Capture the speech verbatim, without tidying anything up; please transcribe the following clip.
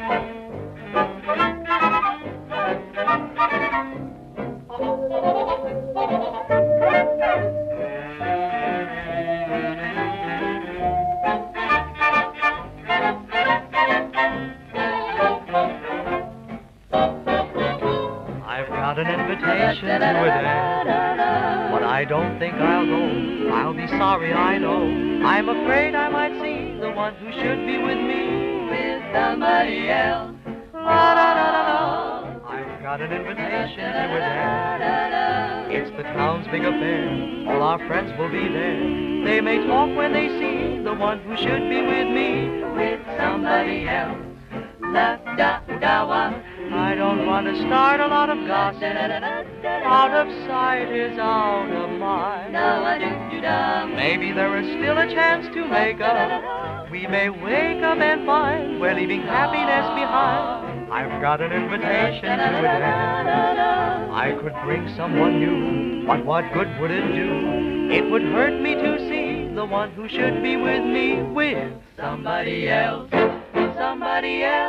I've got an invitation to a dance, but I don't think I'll go. I'll be sorry, I know. I'm afraid I might see the one who should be with me with somebody else. La-da-da-da-da. I've got an invitation to a dance. It's the town's big affair. All our friends will be there. They may talk when they see the one who should be with me with somebody else. La-da-da-wa. I don't want to start a lot of gossip. Out of sight is out of mind. Maybe there is still a chance to make up. We may wake up and find we're leaving happiness behind. I've got an invitation to a dance. I could bring someone new, but what good would it do? It would hurt me to see the one who should be with me with somebody else. Somebody else.